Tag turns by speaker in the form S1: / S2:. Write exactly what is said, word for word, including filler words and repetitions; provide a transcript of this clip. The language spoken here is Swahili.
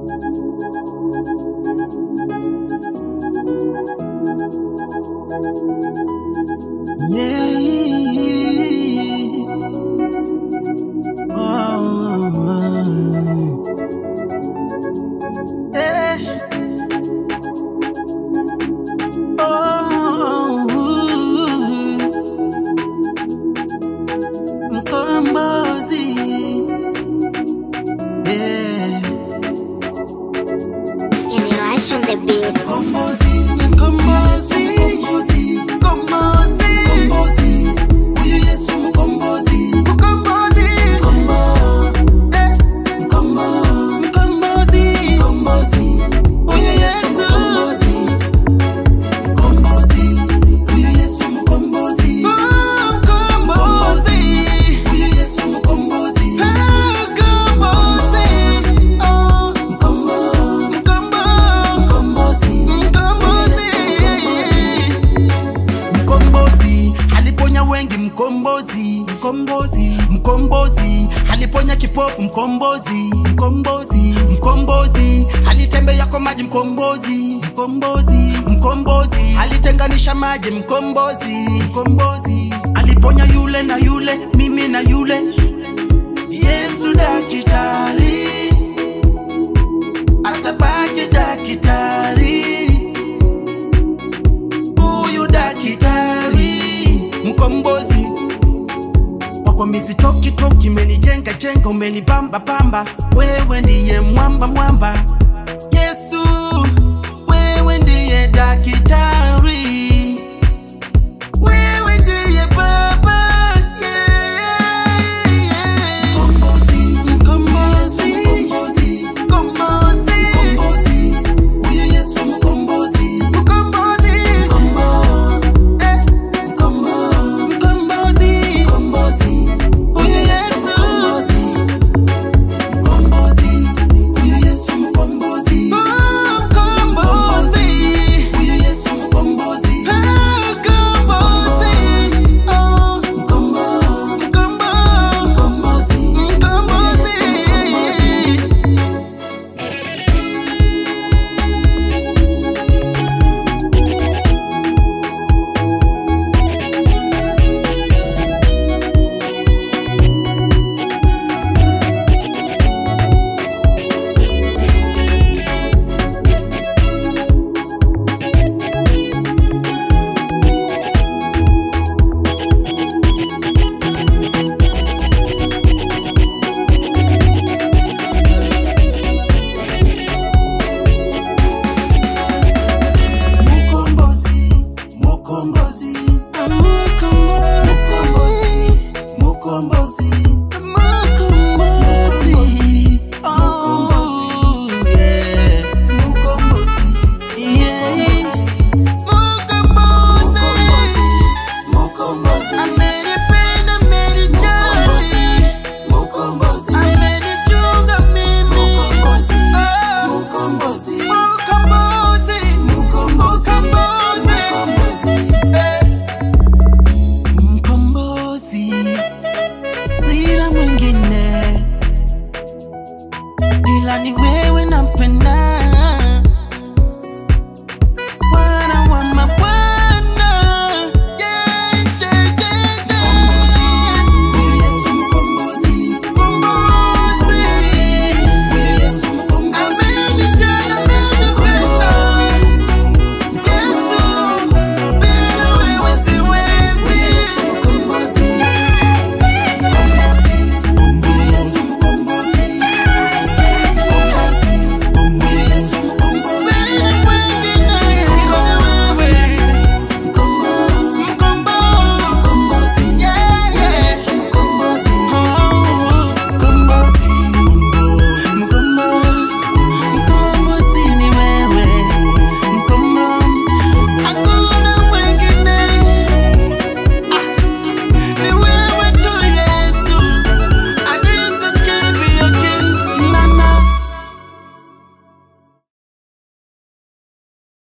S1: Yeah. Oh, oh. Yeah. Oh, Mkombozi. Yeah.
S2: Generation the beat.
S1: Mkombozi, Mkombozi, Mkombozi, Mkombozi, Mkombozi. Huyu Yesu Mkombozi, Mkombozi, Mkombozi, eh, Mkombozi, Mkombozi, Mkombozi. Huyu Yesu Mkombozi, Mkombozi. Huyu Yesu Mkombozi, Mkombozi. Huyu Yesu Mkombozi, Mkombozi. Oh, Mkombozi, Mkombozi, Mkombozi, Mkombozi. Aliponya wengi mkombozi, mkombozi, mkombozi. Aliponya kipofu mkombozi, mkombozi, mkombozi. Alitembea kwa maji mkombozi, mkombozi, mkombozi. Alitenganisha maji mkombozi, mkombozi. Aliponya yule na yule, mimi na yule. Yesu daktari, atabaki daktari. Huyu daktari mkombozi. Wako mizi toki toki, umenijenga jenga, umenibamba bamba. Wewe ndiye mwamba mwamba.